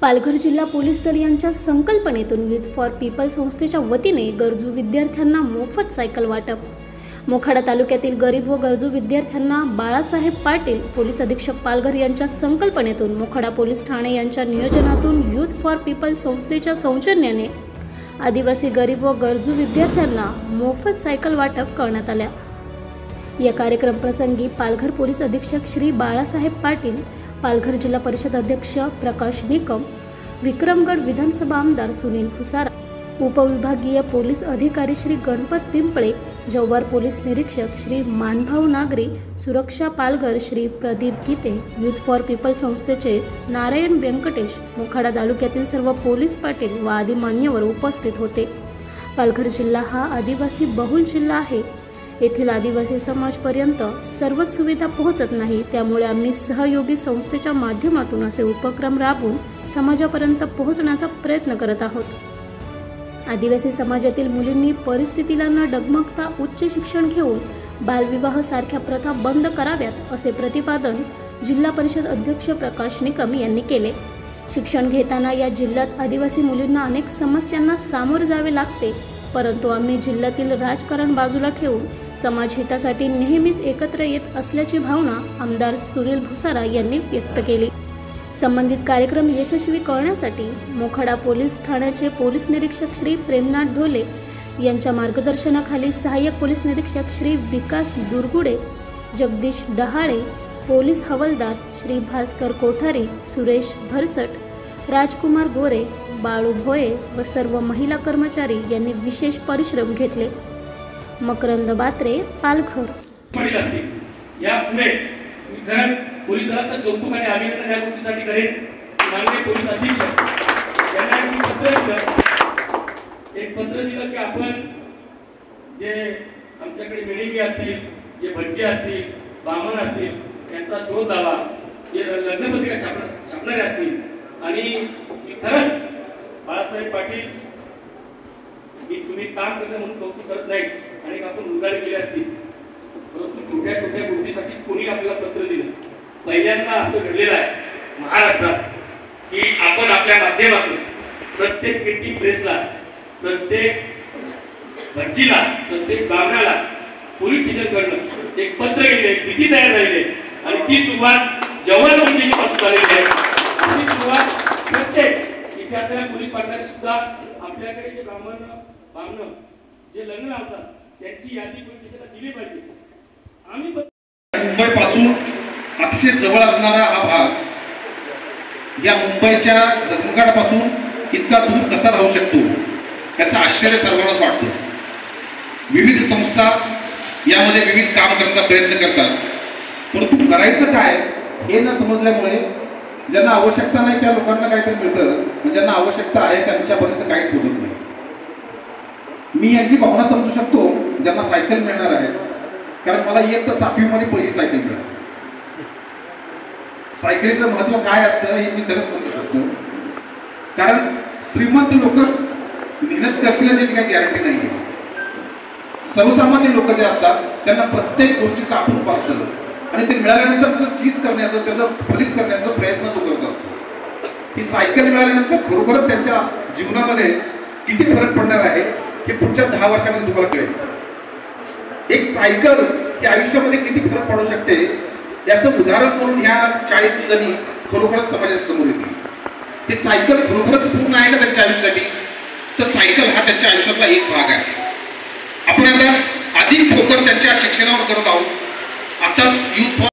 पालघर जिल्हा पोलीस दल यांच्या संकल्पनेतून युथ फॉर पीपल संस्थेच्या वतीने गरजू विद्यार्थ्यांना मोफत सायकल वाटप। मोखाडा तालुक्यातील गरीब व गरजू विद्यार्थ्यांना बाळासाहेब पाटील पोलीस अधीक्षक पालघर यांच्या संकल्पनेतून मोखाडा पोलीस ठाणे यांच्या नियोजनातून युथ फॉर पीपल संस्थेच्या सौजन्याने आदिवासी गरीब व गरजू विद्यार्थ्यांना मोफत सायकल वाटप करण्यात आल्या। या कार्यक्रम प्रसंगी पालघर पोलीस अधीक्षक श्री बाळासाहेब पाटील, पालघर जिल्हा परिषद अध्यक्ष प्रकाश निकम, विक्रमगड विधानसभा आमदार सुनील फुसारा, उपविभागीय पोलीस अधिकारी श्री गणपत पिंपळे, जव्हार पोलीस निरीक्षक श्री मानभाऊ नागरी, सुरक्षा Palghar Shri Pradeep Gite, youth for people संस्थेचे नारायण व्यंकटेश, मोखाडा तालुक्यातील सर्व पोलीस पाटील व आदी मान्यवर उपस्थित होते। पालघर जिल्हा हा आदिवासी बहुल जिल्हा आहे। येथील आदिवासी समाजपर्यंत सर्वच सुविधा पोहोचत नाही, त्यामुळे आम्ही सहयोगी संस्थेच्या माध्यमातून असे उपक्रम राबवून समाजापर्यंत पोहोचण्याचा प्रयत्न करत आहोत। आदिवासी समाजातील मुलींनी परिस्थितीला न डगमगता उच्च शिक्षण घेऊन बालविवाह सारख्या प्रथा बंद कराव्यात, असे प्रतिपादन जिल्हा परिषद अध्यक्ष प्रकाश निकम यांनी केले। शिक्षण घेताना या जिल्ह्यात आदिवासी मुलींना अनेक समस्यांना सामोरे जावे लागते, परंतु आम्ही जिल्ह्यातील राजकारण बाजूला ठेवून समाज हितासाठी नेहमीच एकत्र येत असल्याची भावना आमदार सुनील फुसारा यांनी व्यक्त केली। संबंधित कार्यक्रम यशस्वी करण्यासाठी मोखाडा पोलीस ठाण्याचे पोलीस निरीक्षक श्री प्रेमनाथ ढोले यांच्या मार्गदर्शनाखाली सहाय्यक पोलीस निरीक्षक श्री विकास दुर्गुडे, जगदीश डहाळे, पोलीस हवालदार श्री भास्कर कोठारी, सुरेश भरसट, राजकुमार गोरे, बाळू भोये व सर्व महिला कर्मचारी यांनी विशेष परिश्रम घेतले। मकरंद बात्रे, पालघर। पोलीस दलाचं कौतुक आणि अभिनंदन या गोष्टीसाठी करेन। माननीय पोलीस अधीक्षक यांना एक पत्र दिलं की आपण जे आमच्याकडे मिळेगी असतील, जे भटके असतील, बामण असतील, त्यांचा शोध लावा, जे लग्नपत्रिका छापणारे असतील, आणि खरंच बाळासाहेब पाटील की तुम्ही काम करता म्हणून कौतुक करत नाही आणि आपण उद्गार केले असतील, परंतु छोट्या छोट्या गोष्टीसाठी कोणी आपल्याला पत्र दिलं। पहिल्यांदा असं घडलेलं आहे महाराष्ट्रात की आपण आपल्या माध्यमातून प्रत्येक पेटी प्रेसला, प्रत्येक भज्जीला, प्रत्येक बामणाला पोलीस स्टेशन करणं एक पत्र गेले, किती तयार राहिले, आणि ती सुरुवात जव्हार म्हणजे झालेली आहे। ती सुरुवात प्रत्येक इथे असलेल्या पोलीस पाटलांनी सुद्धा आपल्याकडे जे बामण जे लग्न लावतात त्यांची यादी पोलीस स्टेशनला दिली पाहिजे। आम्ही मुंबईपासून अतिशय जवळ असणारा हा भाग या मुंबईच्या जगमगाटापासून इतका दूर कसा राहू शकतो याचं आश्चर्य सर्वांनाच वाटतं। विविध संस्था यामध्ये विविध काम करण्याचा प्रयत्न करतात, परंतु करायचं काय हे न समजल्यामुळे ज्यांना आवश्यकता नाही त्या लोकांना काहीतरी मिळतं, ज्यांना आवश्यकता आहे त्यांच्यापर्यंत काहीच पोहोचत नाही। मी यांची भावना समजू शकतो ज्यांना सायकल मिळणार आहे, कारण मला एक तर 7वी मध्ये पहिली सायकल मिळाली। सायकलीचं महत्व काय असतं हे मी खरंच समजू शकतो, कारण श्रीमंत लोक मेहनत करतील याची काही गॅरंटी नाही आहे। सर्वसामान्य लोक जे असतात त्यांना प्रत्येक गोष्टीचं आपण असतं आणि ते मिळाल्यानंतर चीज करण्याचं, त्याचं फलित करण्याचा प्रयत्न तो करत असतो। ही सायकल मिळाल्यानंतर खरोखरच त्यांच्या जीवनामध्ये किती फरक पडणार आहे हे पुढच्या 10 वर्षांमध्ये तुम्हाला कळेल। एक सायकल ही आयुष्यामध्ये किती फरक पडू शकते याचं उदाहरण म्हणून ह्या 40 जणी खरोखरच समाजासमोर येतील। ही सायकल खरोखरच पूर्ण आहे का त्यांच्या आयुष्यासाठी, तर सायकल हा त्यांच्या आयुष्यातला एक भाग आहे। आपण आता अधिक फोकस त्यांच्या शिक्षणावर करत आहोत। आता युथ